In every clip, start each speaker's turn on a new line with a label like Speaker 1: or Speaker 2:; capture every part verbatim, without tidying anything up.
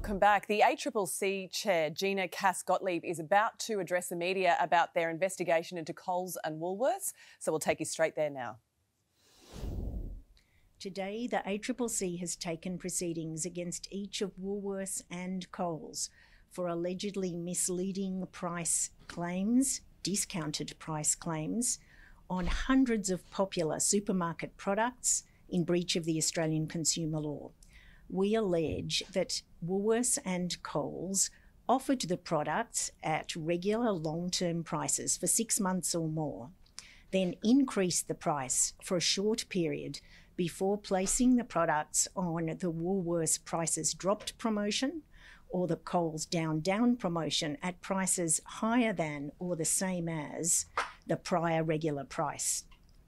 Speaker 1: Welcome back. The A C C C chair, Gina Cass-Gottlieb, is about to address the media about their investigation into Coles and Woolworths. So we'll take you straight there now.
Speaker 2: Today, the A C C C has taken proceedings against each of Woolworths and Coles for allegedly misleading price claims, discounted price claims, on hundreds of popular supermarket products in breach of the Australian consumer law. We allege that Woolworths and Coles offered the products at regular long-term prices for six months or more, then increased the price for a short period before placing the products on the Woolworths Prices Dropped promotion or the Coles Down Down promotion at prices higher than or the same as the prior regular price.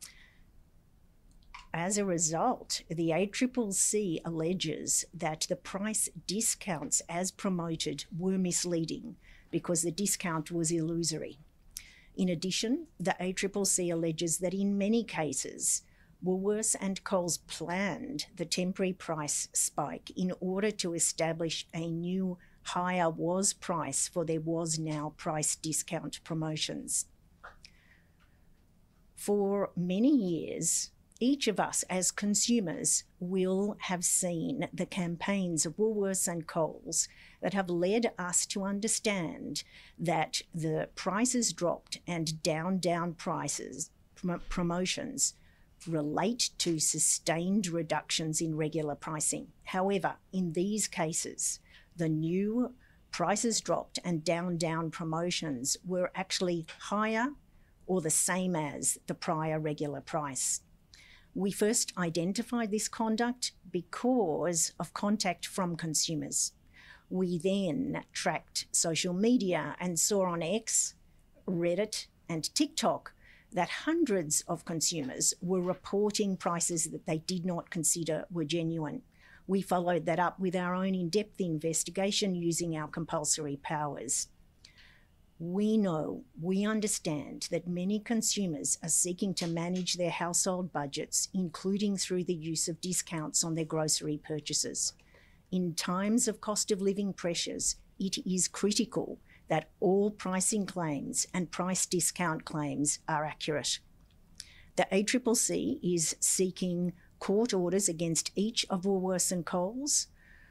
Speaker 2: As a result, the A C C C alleges that the price discounts as promoted were misleading because the discount was illusory. In addition, the A C C C alleges that in many cases, Woolworths and Coles planned the temporary price spike in order to establish a new higher was price for their was now price discount promotions. For many years, each of us as consumers will have seen the campaigns of Woolworths and Coles that have led us to understand that the prices dropped and down, down prices, prom- promotions relate to sustained reductions in regular pricing. However, in these cases, the new prices dropped and down, down promotions were actually higher or the same as the prior regular price. We first identified this conduct because of contact from consumers. We then tracked social media and saw on X, Reddit, and TikTok that hundreds of consumers were reporting prices that they did not consider were genuine. We followed that up with our own in-depth investigation using our compulsory powers. We know, we understand that many consumers are seeking to manage their household budgets, including through the use of discounts on their grocery purchases. In times of cost of living pressures, it is critical that all pricing claims and price discount claims are accurate. The A C C C is seeking court orders against each of Woolworths and Coles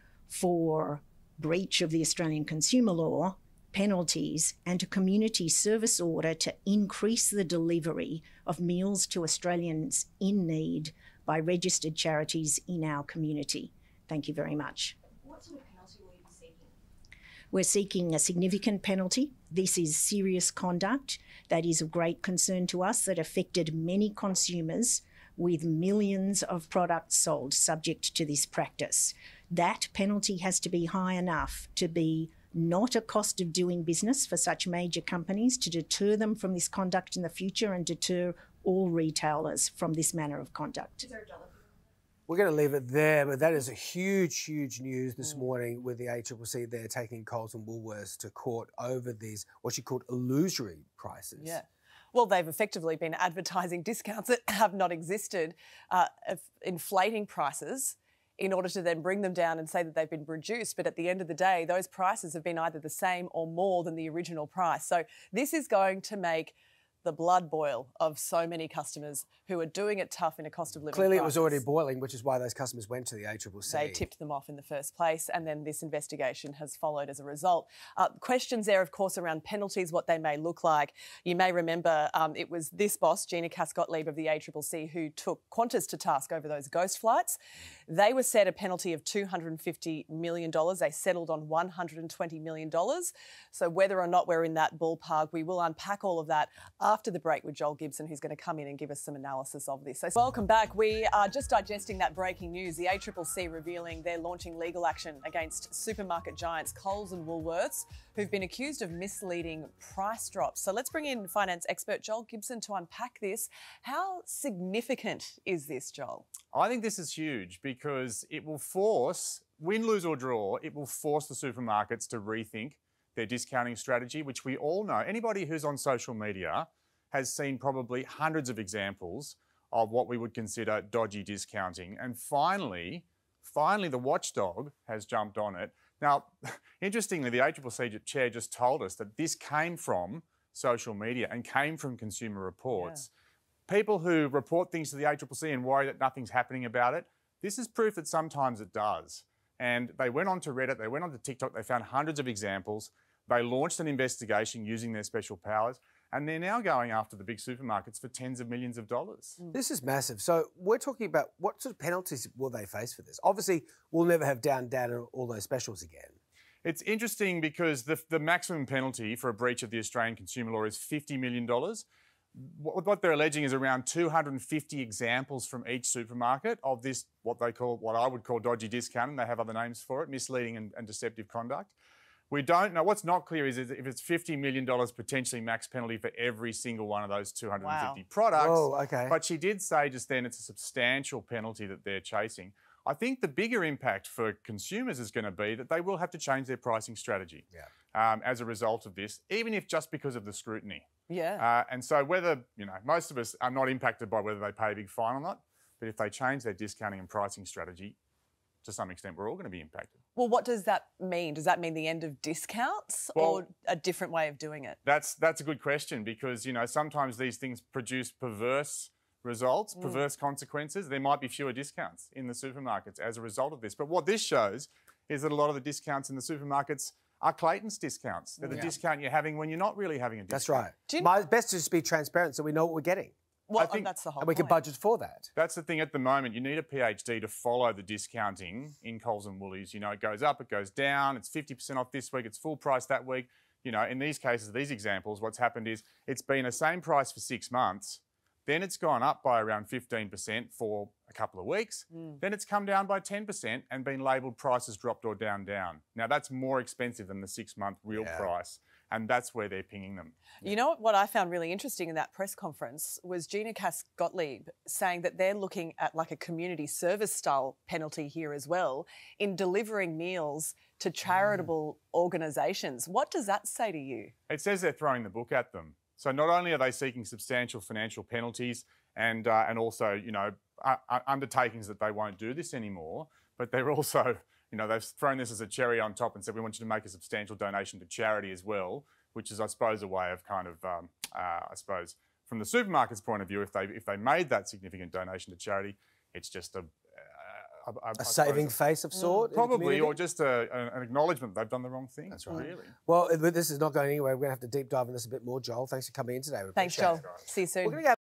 Speaker 2: for breach of the Australian consumer law, penalties, and a community service order to increase the delivery of meals to Australians in need by registered charities in our community. Thank you very much.
Speaker 3: What sort of penalty will you be seeking?
Speaker 2: We're seeking a significant penalty. This is serious conduct that is of great concern to us that affected many consumers with millions of products sold subject to this practice. That penalty has to be high enough to be not a cost of doing business for such major companies, to deter them from this conduct in the future and deter all retailers from this manner of conduct.
Speaker 3: Is there a dollar?
Speaker 4: We're going to leave it there, but that is a huge, huge news this mm. morning with the A C C C there taking Coles and Woolworths to court over these, what she called illusory prices.
Speaker 1: Yeah. Well, they've effectively been advertising discounts that have not existed, uh, inflating prices in order to then bring them down and say that they've been reduced. But at the end of the day, those prices have been either the same or more than the original price. So this is going to make the blood boil of so many customers who are doing it tough in a cost of living
Speaker 4: Clearly
Speaker 1: crisis.
Speaker 4: It was already boiling, which is why those customers went to the A C C C.
Speaker 1: They tipped them off in the first place, and then this investigation has followed as a result. Uh, questions there, of course, around penalties, what they may look like. You may remember um, it was this boss, Gina Cass-Gottlieb of the A C C C, who took Qantas to task over those ghost flights. They were set a penalty of two hundred fifty million dollars. They settled on one hundred twenty million dollars. So whether or not we're in that ballpark, we will unpack all of that after the break with Joel Gibson, who's going to come in and give us some analysis of this. So welcome back. We are just digesting that breaking news. The A C C C revealing they're launching legal action against supermarket giants Coles and Woolworths, who've been accused of misleading price drops. So let's bring in finance expert Joel Gibson to unpack this. How significant is this, Joel?
Speaker 5: I think this is huge because it will force, win, lose or draw, it will force the supermarkets to rethink their discounting strategy, which we all know. Anybody who's on social media has seen probably hundreds of examples of what we would consider dodgy discounting. And finally, finally the watchdog has jumped on it Now, interestingly, the A C C C chair just told us that this came from social media and came from Consumer Reports. Yeah. People who report things to the A C C C and worry that nothing's happening about it, this is proof that sometimes it does. And they went on to Reddit, they went on to TikTok, they found hundreds of examples. They launched an investigation using their special powers, and they're now going after the big supermarkets for tens of millions of dollars.
Speaker 4: This is massive. So we're talking about what sort of penalties will they face for this? Obviously, we'll never have down, down all those specials again.
Speaker 5: It's interesting because the, the maximum penalty for a breach of the Australian consumer law is fifty million dollars. What, what they're alleging is around two hundred fifty examples from each supermarket of this, what they call, what I would call dodgy discounting. They have other names for it, misleading and, and deceptive conduct. We don't know. What's not clear is if it's fifty million dollars potentially max penalty for every single one of those two hundred fifty wow. products.
Speaker 4: Oh, okay.
Speaker 5: But she did say just then it's a substantial penalty that they're chasing. I think the bigger impact for consumers is going to be that they will have to change their pricing strategy yeah. um, as a result of this, even if just because of the scrutiny.
Speaker 1: Yeah.
Speaker 5: Uh, and so whether, you know, most of us are not impacted by whether they pay a big fine or not, but if they change their discounting and pricing strategy, to some extent, we're all going to be impacted.
Speaker 1: Well, what does that mean? Does that mean the end of discounts well, or a different way of doing it?
Speaker 5: That's that's a good question because, you know, sometimes these things produce perverse results, mm. perverse consequences. There might be fewer discounts in the supermarkets as a result of this. But what this shows is that a lot of the discounts in the supermarkets are Clayton's discounts. They're the yeah. discount you're having when you're not really having a discount.
Speaker 4: That's right. You... My best to just be transparent so we know what we're getting.
Speaker 1: Well, I think, that's the whole
Speaker 4: and we
Speaker 1: point.
Speaker 4: can budget for that.
Speaker 5: That's the thing at the moment. You need a PhD to follow the discounting in Coles and Woolies. You know, it goes up, it goes down. It's fifty percent off this week. It's full price that week. You know, in these cases, these examples, what's happened is it's been the same price for six months. Then it's gone up by around fifteen percent for a couple of weeks. Mm. Then it's come down by ten percent and been labelled prices dropped or down, down. Now, that's more expensive than the six-month real yeah. price. And that's where they're pinging them.
Speaker 1: You know what I found really interesting in that press conference was Gina Cass-Gottlieb saying that they're looking at like a community service style penalty here as well in delivering meals to charitable mm. organisations. What does that say to you?
Speaker 5: It says they're throwing the book at them. So not only are they seeking substantial financial penalties and uh, and also, you know, uh, undertakings that they won't do this anymore, but they're also... You know, they've thrown this as a cherry on top and said, we want you to make a substantial donation to charity as well, which is, I suppose, a way of kind of, um, uh, I suppose, from the supermarket's point of view, if they if they made that significant donation to charity, it's just a... Uh, a, a,
Speaker 4: a saving
Speaker 5: suppose,
Speaker 4: face of sort?
Speaker 5: Probably, or just a, a, an acknowledgement they've done the wrong thing.
Speaker 4: That's right.
Speaker 5: Really.
Speaker 4: Well, this is not going anywhere. We're going to have to deep dive on this a bit more, Joel. Thanks for coming in today. We
Speaker 1: Thanks, Joel. It. See you soon.